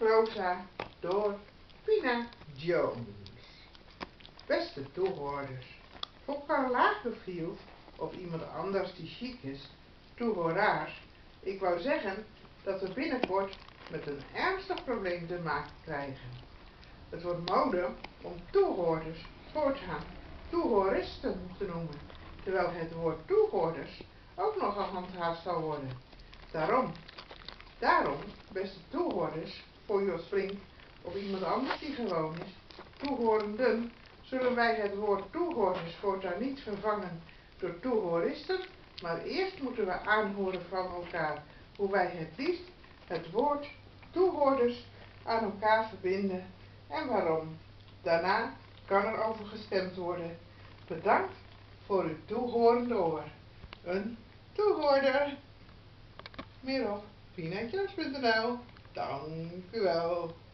proza door Pina Jones. Beste toehoorders, voor Karl Lagerfeld of iemand anders die chic is, toehoordaars, ik wou zeggen dat we binnenkort met een ernstig probleem te maken krijgen. Het wordt mode om toehoorders voortaan toehoristen te noemen, terwijl het woord toehoorders ook nog gehandhaafd zal worden. Daarom, beste toehoorders, voor Jos Brink of iemand anders die gewoon is, toehorenden, zullen wij het woord toehoorders voortaan niet vervangen door toehoristen, maar eerst moeten we aanhoren van elkaar hoe wij het liefst het woord toehoorders aan elkaar verbinden en waarom. Daarna kan er over gestemd worden. Bedankt voor uw toehorende oor. Een toehoorder. Meer op pinatjas.nl. Dank u wel.